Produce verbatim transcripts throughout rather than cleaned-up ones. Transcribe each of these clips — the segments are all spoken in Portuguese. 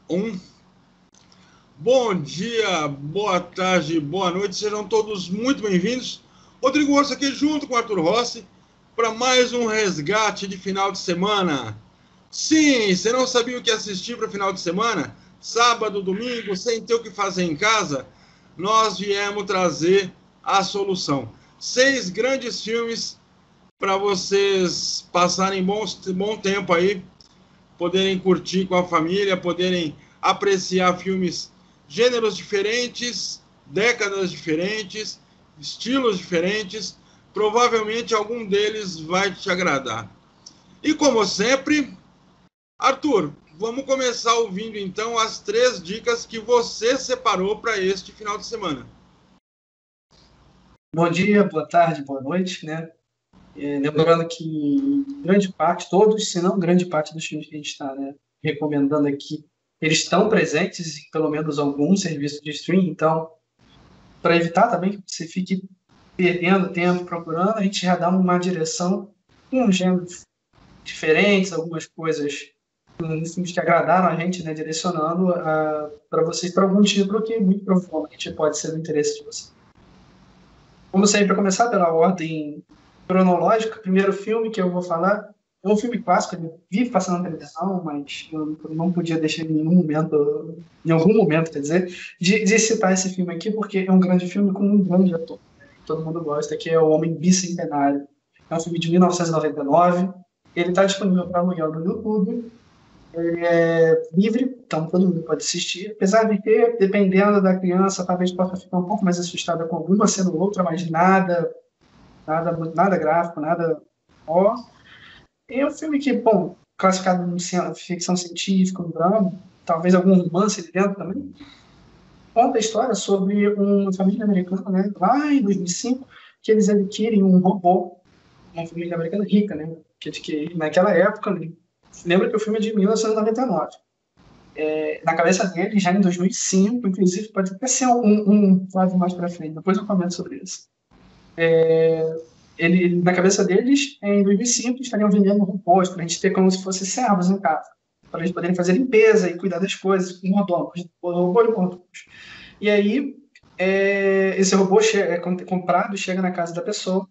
Um. Bom dia, boa tarde, boa noite, sejam todos muito bem-vindos. Rodrigo Orso aqui junto com Arthur Rossi para mais um resgate de final de semana. Sim, você não sabia o que assistir para o final de semana? Sábado, domingo, sem ter o que fazer em casa? Nós viemos trazer a solução. Seis grandes filmes para vocês passarem bons, bom tempo aí, poderem curtir com a família, poderem apreciar filmes, gêneros diferentes, décadas diferentes, estilos diferentes. Provavelmente algum deles vai te agradar. E como sempre, Arthur, vamos começar ouvindo então as três dicas que você separou para este final de semana. Bom dia, boa tarde, boa noite, né? É, lembrando que grande parte, todos, se não grande parte dos filmes que a gente está, né, recomendando aqui, eles estão presentes em pelo menos algum serviço de streaming. Então, para evitar também que você fique perdendo tempo procurando, a gente já dá uma direção com gêneros diferentes, algumas coisas, filmes que agradaram a gente, né, direcionando para vocês para algum título que muito provavelmente pode ser do interesse de vocês. Como sempre, para começar pela ordem cronológica, o primeiro filme que eu vou falar é um filme clássico, ele vive passando na televisão, mas eu não podia deixar em nenhum momento, em algum momento, quer dizer, de, de citar esse filme aqui, porque é um grande filme com um grande ator, né, que todo mundo gosta, que é O Homem Bicentenário. É um filme de mil novecentos e noventa e nove, ele está disponível para aluguel no YouTube, ele é livre, então todo mundo pode assistir, apesar de ter, dependendo da criança, talvez possa ficar um pouco mais assustada com alguma cena ou outra, mas nada, nada, nada gráfico, nada ó. É um filme que, bom, classificado em ficção científica, um drama, talvez algum romance ali dentro também, conta a história sobre uma família americana, né, lá em dois mil e cinco, que eles adquirem um robô, uma família americana rica, né, que, que naquela época, né, lembra que o filme é de mil novecentos e noventa e nove. É, na cabeça dele, já em dois mil e cinco, inclusive, pode até ser um, um quadro mais para frente, depois eu comento sobre isso. É, ele, na cabeça deles, em dois mil e cinco, estariam vendendo robôs para a gente ter como se fossem servos em casa, para eles poderem fazer limpeza e cuidar das coisas com robôs, robô de robôs. E aí, é, esse robô chega, é comprado, chega na casa da pessoa,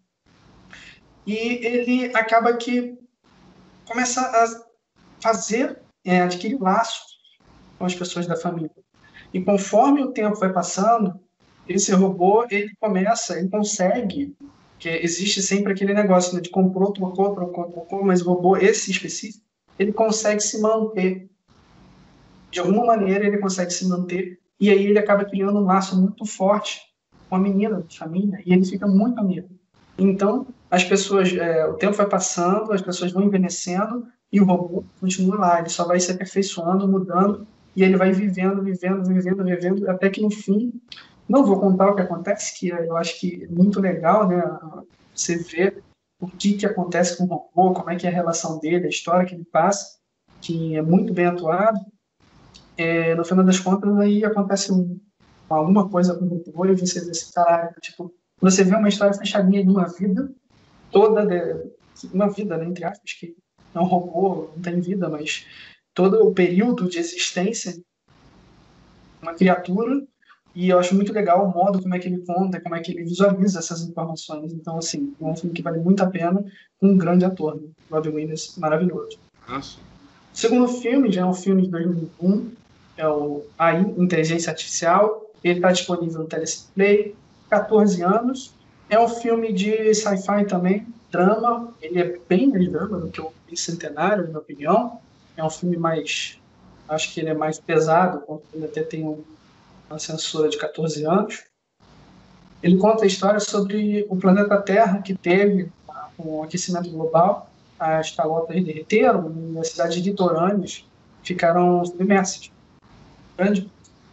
e ele acaba que começa a fazer, é, adquirir laços com as pessoas da família. E conforme o tempo vai passando, esse robô, ele começa, ele consegue, que existe sempre aquele negócio, né, de comprou, trocou, trocou, trocou, mas o robô, esse específico, ele consegue se manter. De alguma maneira, ele consegue se manter, e aí ele acaba criando um laço muito forte com a menina da família, e ele fica muito amigo. Então, as pessoas, é, o tempo vai passando, as pessoas vão envelhecendo, e o robô continua lá, ele só vai se aperfeiçoando, mudando, e ele vai vivendo, vivendo, vivendo, vivendo, até que no fim, não vou contar o que acontece, que eu acho que é muito legal, né, você ver o que, que acontece com o robô, como é que é a relação dele, a história que ele passa, que é muito bem atuado. É, no final das contas, aí acontece um, alguma coisa com o robô e você vê esse caralho, tipo, você vê uma história fechadinha de uma vida toda, de, uma vida, né, entre aspas, que é um robô, não tem vida, mas todo o período de existência de uma criatura, e eu acho muito legal o modo como é que ele conta, como é que ele visualiza essas informações. Então, assim, é um filme que vale muito a pena, com um grande ator, né? Robin Williams, maravilhoso. Nossa. O segundo filme já é um filme de dois mil e um, é o A I, Inteligência Artificial. Ele está disponível no Teleplay, catorze anos. É um filme de sci-fi também, drama. Ele é bem mais drama do que o Bicentenário, na minha opinião. É um filme mais, acho que ele é mais pesado, ele até tem um, uma censura de catorze anos. Ele conta a história sobre o planeta Terra, que teve um aquecimento global, as calotas derreteram e as cidades litorâneas ficaram submersas. Grande.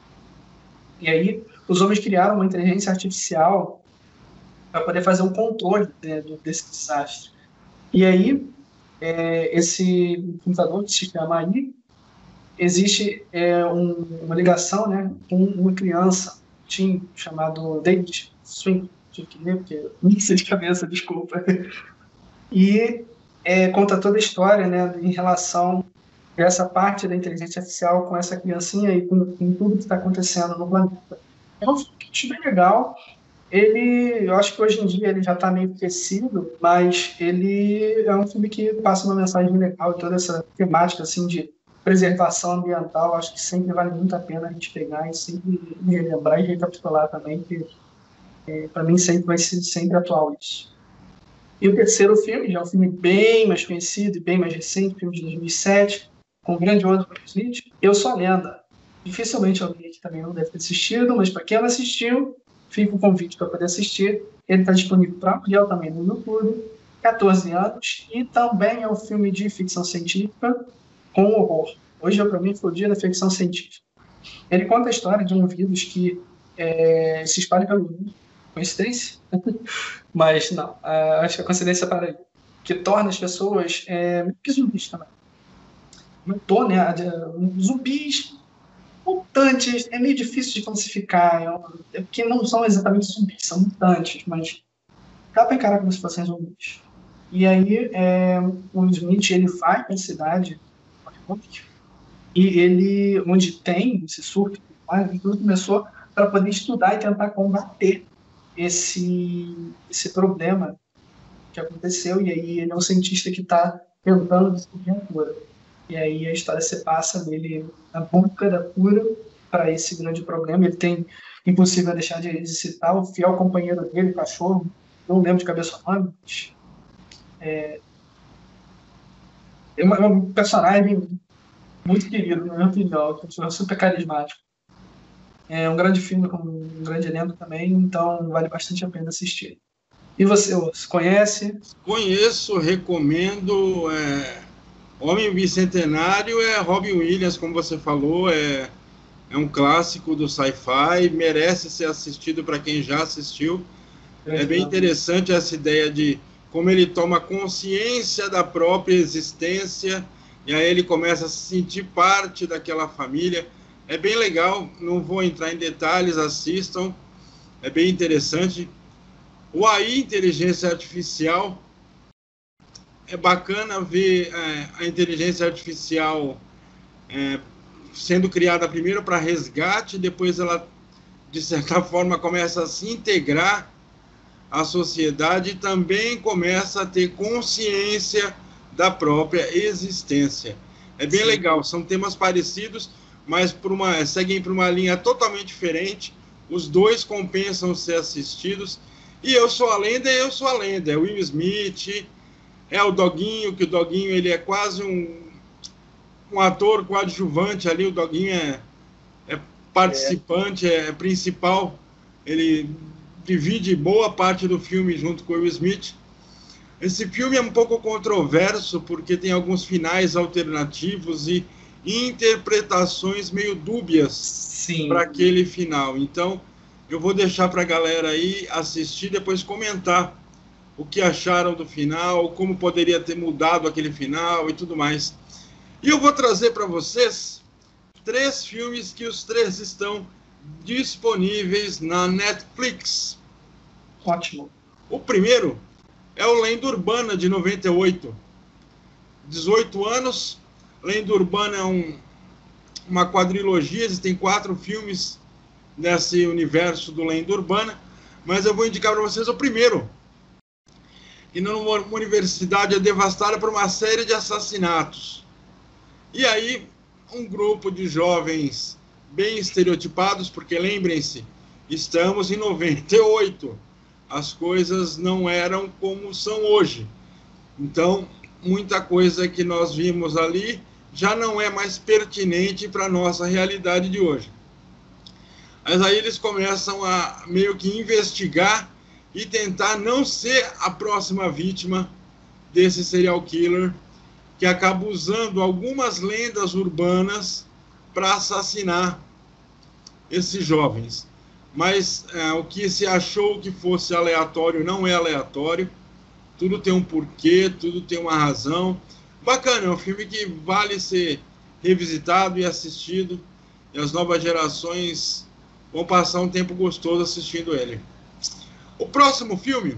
E aí os homens criaram uma inteligência artificial para poder fazer um controle, né, desse desastre. E aí é, esse computador que se chama A I, existe é, um, uma ligação, né, com uma criança, um teen, chamado David Swing, tive que ler porque não sei de cabeça, desculpa. E é, conta toda a história, né, em relação essa parte da inteligência artificial com essa criancinha e com, com tudo que está acontecendo no planeta. É um filme que eu acho bem legal. Ele, eu acho que hoje em dia ele já está meio esquecido, mas ele é um filme que passa uma mensagem legal e toda essa temática assim de preservação ambiental. Acho que sempre vale muito a pena a gente pegar e sempre relembrar e recapitular também, que é, para mim sempre vai ser sempre atual isso. E o terceiro filme, já é um filme bem mais conhecido e bem mais recente, filme de dois mil e sete, com o grandioso Will Smith, Eu Sou a Lenda. Dificilmente alguém aqui também não deve ter assistido, mas para quem não assistiu, fica o convite para poder assistir. Ele está disponível para ampliar também no YouTube, catorze anos, e também é um filme de ficção científica com horror. Hoje, para mim, foi o dia da ficção científica. Ele conta a história de um vírus que é, se espalha pelo mundo. Coincidência? Mas não, uh, acho que a coincidência para aí, que torna as pessoas é, meio que zumbis também. Aumentou, né? Zumbis mutantes, é meio difícil de classificar, é, é porque não são exatamente zumbis, são mutantes, mas dá para encarar como se fossem zumbis. E aí é, o Smith ele vai para a cidade e ele, onde tem esse surto, tudo começou para poder estudar e tentar combater esse, esse problema que aconteceu, e aí ele é um cientista que está tentando descobrir a cura. E aí a história se passa dele na busca da cura para esse grande problema. Ele tem, impossível deixar de citar, o fiel companheiro dele, o cachorro, não lembro de cabeça o nome, mas é, é um personagem muito querido, na minha opinião, que é super carismático. É um grande filme com um grande elenco também, então vale bastante a pena assistir. E você, você conhece? Conheço, recomendo. É... Homem Bicentenário é Robin Williams, como você falou, é, é um clássico do sci-fi, merece ser assistido para quem já assistiu. É, é bem interessante essa ideia de como ele toma consciência da própria existência e aí ele começa a se sentir parte daquela família. É bem legal, não vou entrar em detalhes, assistam, é bem interessante. O A I, Inteligência Artificial, é bacana ver é, a inteligência artificial é, sendo criada primeiro para resgate, depois ela, de certa forma, começa a se integrar à sociedade e também começa a ter consciência da própria existência. É bem Sim. legal, são temas parecidos, mas por uma, seguem por uma linha totalmente diferente, os dois compensam ser assistidos, e Eu Sou a Lenda, Eu Sou a Lenda, é Will Smith, é o Doguinho, que o Doguinho ele é quase um, um ator coadjuvante ali, o Doguinho é, é participante, é. é principal, ele divide boa parte do filme junto com o Will Smith. Esse filme é um pouco controverso, porque tem alguns finais alternativos e interpretações meio dúbias para aquele final. Então, eu vou deixar para a galera aí assistir, depois comentar o que acharam do final, como poderia ter mudado aquele final e tudo mais. E eu vou trazer para vocês três filmes que os três estão disponíveis na Netflix. Ótimo. O primeiro é o Lenda Urbana, de noventa e oito. dezoito anos. Lenda Urbana é um, uma quadrilogia, existem quatro filmes nesse universo do Lenda Urbana, mas eu vou indicar para vocês o primeiro. E numa universidade é devastada por uma série de assassinatos. E aí, um grupo de jovens bem estereotipados, porque lembrem-se, estamos em noventa e oito, as coisas não eram como são hoje. Então, muita coisa que nós vimos ali já não é mais pertinente para a nossa realidade de hoje. Mas aí eles começam a meio que investigar e tentar não ser a próxima vítima desse serial killer, que acaba usando algumas lendas urbanas para assassinar esses jovens. Mas é, o que se achou que fosse aleatório não é aleatório, tudo tem um porquê, tudo tem uma razão. Bacana, é um filme que vale ser revisitado e assistido, e as novas gerações vão passar um tempo gostoso assistindo ele. O próximo filme,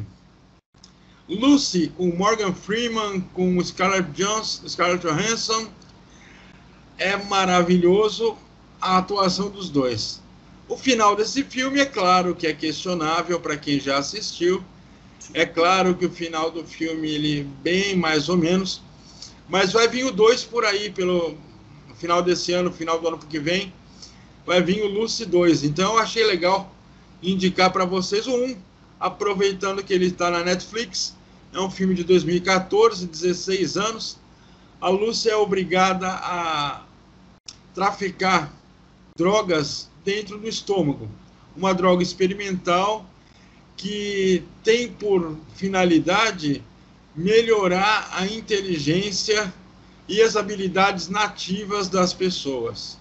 Lucy, com Morgan Freeman, com Scarlett Johansson, Scarlett Johansson, é maravilhoso a atuação dos dois. O final desse filme, é claro que é questionável para quem já assistiu. É claro que o final do filme, ele bem mais ou menos, mas vai vir o dois por aí, pelo final desse ano, final do ano que vem, vai vir o Lucy dois. Então eu achei legal indicar para vocês o um, aproveitando que ele está na Netflix. É um filme de dois mil e quatorze, dezesseis anos. A Lucy é obrigada a traficar drogas dentro do estômago. Uma droga experimental que tem por finalidade melhorar a inteligência e as habilidades nativas das pessoas.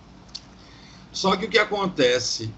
Só que o que acontece?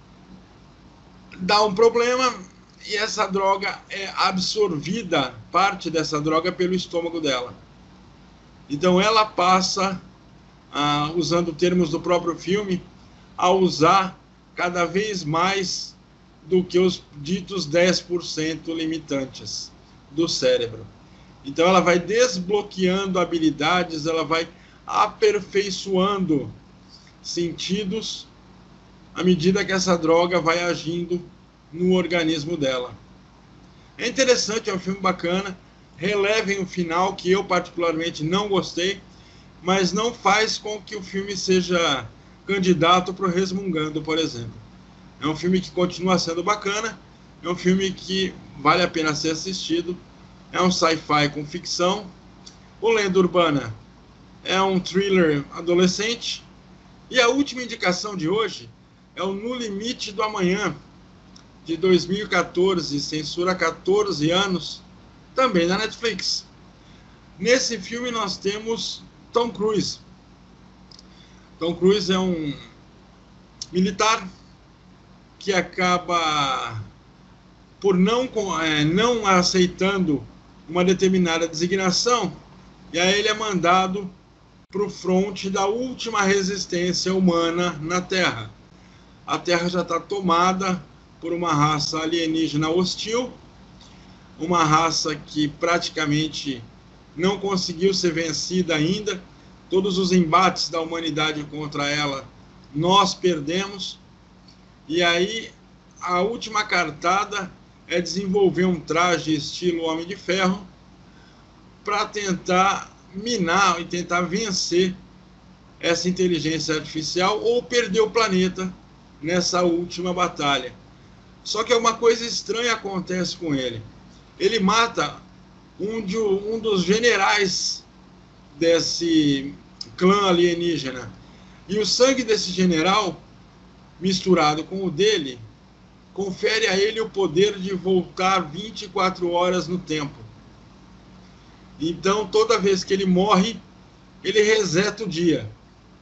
Dá um problema e essa droga é absorvida, parte dessa droga, pelo estômago dela. Então ela passa, ah, usando termos do próprio filme, a usar cada vez mais do que os ditos dez por cento limitantes do cérebro. Então ela vai desbloqueando habilidades, ela vai aperfeiçoando sentidos à medida que essa droga vai agindo no organismo dela. É interessante, é um filme bacana. Relevem o final, que eu particularmente não gostei, mas não faz com que o filme seja candidato para o Resmungando, por exemplo. É um filme que continua sendo bacana, é um filme que vale a pena ser assistido, é um sci-fi com ficção. O Lenda Urbana é um thriller adolescente. E a última indicação de hoje é o No Limite do Amanhã, de dois mil e quatorze, censura quatorze anos, também na Netflix. Nesse filme nós temos Tom Cruise. Tom Cruise é um militar que acaba por não, é, não aceitando uma determinada designação, e aí ele é mandado para o fronte da última resistência humana na Terra. A Terra já está tomada por uma raça alienígena hostil, uma raça que praticamente não conseguiu ser vencida ainda. Todos os embates da humanidade contra ela, nós perdemos. E aí, a última cartada é desenvolver um traje estilo Homem de Ferro para tentar minar e tentar vencer essa inteligência artificial ou perder o planeta nessa última batalha. Só que uma coisa estranha acontece com ele. Ele mata um, de, um dos generais desse clã alienígena. E o sangue desse general, misturado com o dele, confere a ele o poder de voltar vinte e quatro horas no tempo. Então, toda vez que ele morre, ele reseta o dia.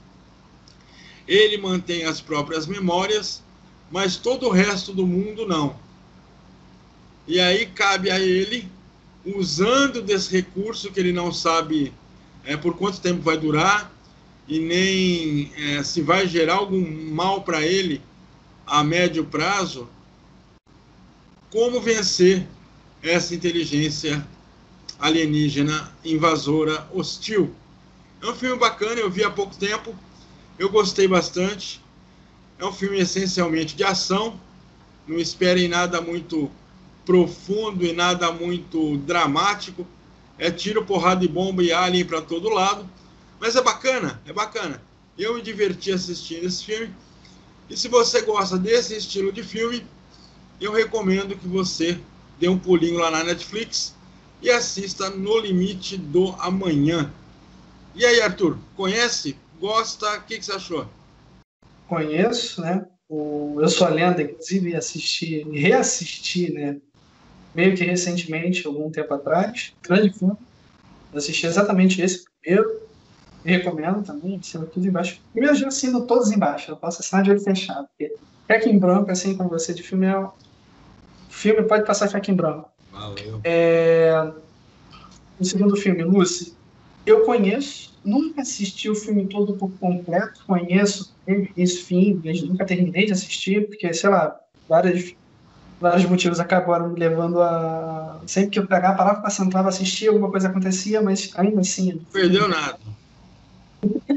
Ele mantém as próprias memórias, mas todo o resto do mundo não. E aí cabe a ele, usando desse recurso que ele não sabe é, por quanto tempo vai durar, e nem é, se vai gerar algum mal para ele a médio prazo, como vencer essa inteligência alienígena invasora hostil. É um filme bacana, eu vi há pouco tempo, eu gostei bastante. É um filme essencialmente de ação, não esperem nada muito profundo e nada muito dramático. É tiro, porrada e bomba e alien para todo lado, mas é bacana, é bacana. Eu me diverti assistindo esse filme, e se você gosta desse estilo de filme, eu recomendo que você dê um pulinho lá na Netflix e assista No Limite do Amanhã. E aí, Arthur, conhece? Gosta? O que, que você achou? Conheço, né? O Eu Sou a Lenda, inclusive assisti, reassisti, né? Meio que recentemente, algum tempo atrás. Grande filme. Eu assisti exatamente esse primeiro. E recomendo também, assino tudo embaixo. Primeiro já assino todos embaixo, eu posso assinar de olho fechado. Porque Cheque em Branco, assim como você de filme, é... o filme pode passar cheque em branco. Valeu. É... O segundo filme, Lucy, eu conheço, nunca assisti o filme todo por completo, conheço esse fim, nunca terminei de assistir, porque, sei lá, várias, vários motivos acabaram me levando a... Sempre que eu pegava a palavra para sentar, assistir, alguma coisa acontecia, mas ainda assim... Não perdeu nada.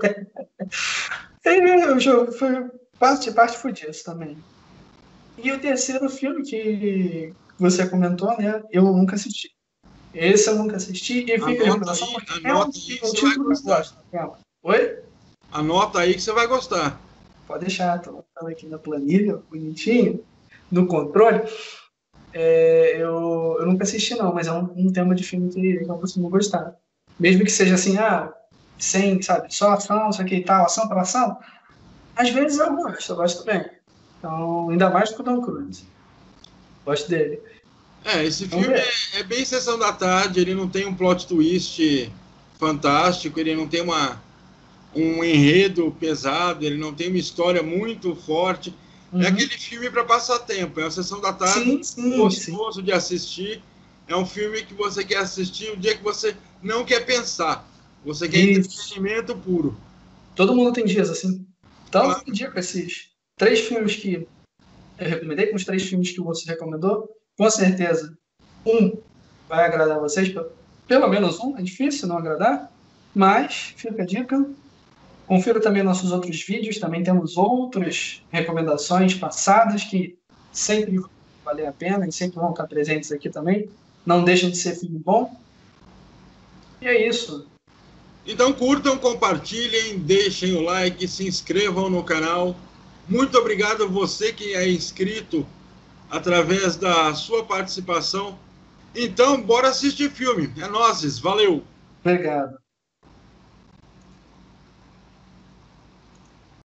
E o jogo foi parte, parte foi disso também. E o terceiro filme que você comentou, né? Eu nunca assisti. Esse eu nunca assisti e fica a recomendação porque é um, um título que eu gosto. Oi? Anota aí que você vai gostar. Pode deixar, tô botando aqui na planilha, bonitinho, no controle. É, eu, eu nunca assisti não, mas é um, um tema de filme que, que eu costumo gostar. Mesmo que seja assim, ah, sem, sabe, só ação, isso aqui e tal, ação para ação, às vezes eu gosto, eu gosto bem. Então, ainda mais com o Tom Cruise. Gosto dele. É, esse filme é, é bem Sessão da Tarde, ele não tem um plot twist fantástico, ele não tem uma, um enredo pesado, ele não tem uma história muito forte. Uhum. É aquele filme para passar tempo, é uma Sessão da Tarde, sim, sim, gostoso sim. de assistir. É um filme que você quer assistir o dia que você não quer pensar. Você quer Isso. entretenimento puro. Todo mundo tem dias assim. Então, claro. Eu indico esses três filmes que eu recomendei, com os três filmes que você recomendou. Com certeza, um vai agradar vocês. Pelo menos um, é difícil não agradar. Mas, fica a dica. Confira também nossos outros vídeos. Também temos outras recomendações passadas que sempre vão valer a pena e sempre vão estar presentes aqui também. Não deixem de ser filme bom. E é isso. Então curtam, compartilhem, deixem o like, se inscrevam no canal. Muito obrigado a você que é inscrito através da sua participação. Então, bora assistir filme. É nóis, valeu! Obrigado.